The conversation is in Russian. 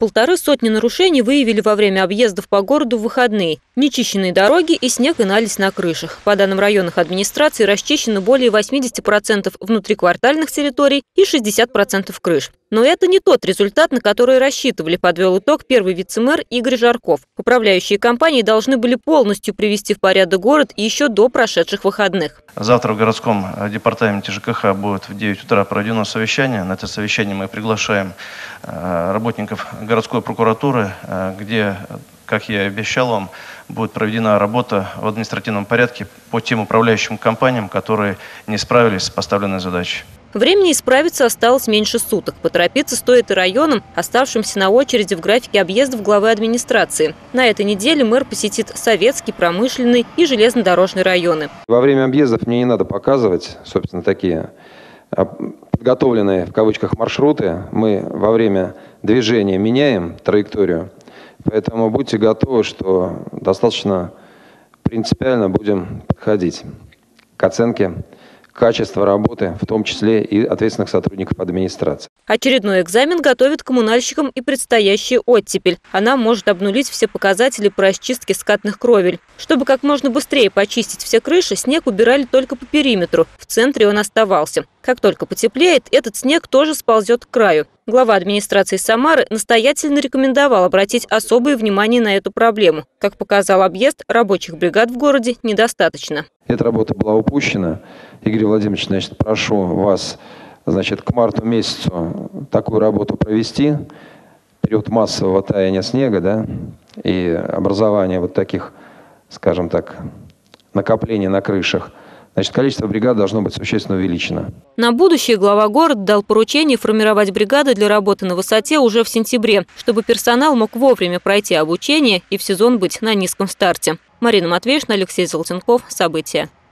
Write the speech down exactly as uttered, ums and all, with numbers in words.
полторы сотни нарушений выявили во время объездов по городу в выходные. Нечищенные дороги и снег и наледь на крышах. По данным районных администраций, расчищено более восьмидесяти процентов внутриквартальных территорий и шестидесяти процентов крыш. Но это не тот результат, на который рассчитывали, подвел итог первый вице-мэр Игорь Жарков. Управляющие компании должны были полностью привести в порядок город еще до прошедших выходных. Завтра в городском департаменте ЖКХ будет в девять утра проведено совещание. На это совещание мы приглашаем работников городской прокуратуры, где, как я и обещал вам, будет проведена работа в административном порядке по тем управляющим компаниям, которые не справились с поставленной задачей. Времени исправиться осталось меньше суток. Поторопиться стоит и районам, оставшимся на очереди в графике объездов главы администрации. На этой неделе мэр посетит Советский, Промышленный и Железнодорожный районы. Во время объездов мне не надо показывать, собственно, такие подготовленные в кавычках маршруты. Мы во время движения меняем траекторию. Поэтому будьте готовы, что достаточно принципиально будем подходить к оценке качества работы, в том числе и ответственных сотрудников администрации. Очередной экзамен готовит коммунальщикам и предстоящая оттепель. Она может обнулить все показатели по расчистке скатных кровель. Чтобы как можно быстрее почистить все крыши, снег убирали только по периметру. В центре он оставался. Как только потеплеет, этот снег тоже сползет к краю. Глава администрации Самары настоятельно рекомендовал обратить особое внимание на эту проблему. Как показал объезд, рабочих бригад в городе недостаточно. Эта работа была упущена. Игорь Владимирович, значит, прошу вас, значит, к марту месяцу такую работу провести. Период массового таяния снега, да, и образования вот таких, скажем так, накоплений на крышах. Значит, количество бригад должно быть существенно увеличено. На будущее глава города дал поручение формировать бригады для работы на высоте уже в сентябре, чтобы персонал мог вовремя пройти обучение и в сезон быть на низком старте. Марина Матвеевна, Алексей Золотенков. События.